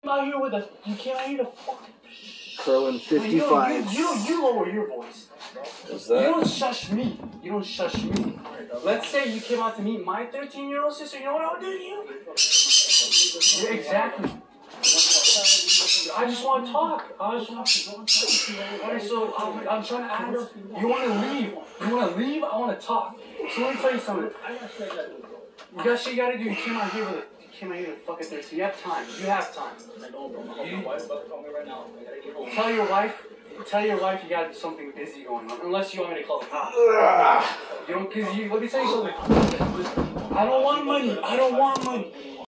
out here with a. You came out here to fucking. Curling 55. You lower your voice. Is that? You don't shush me. You don't shush me. Let's say you came out to meet my 13-year-old sister. You know what I would do to you? Yeah, exactly. I just want to talk. Alright, so I'm trying to ask. You want to leave? You want to leave? I want to talk. So let me tell you something. You got shit you got to do. You came out here with it. Came out here to fuck at 13. You have time. You have time. Tell your wife. Tell your wife you got something busy going on. Unless you want me to call the cops. You don't, cause you. Let me tell you something. I don't want money. I don't want money.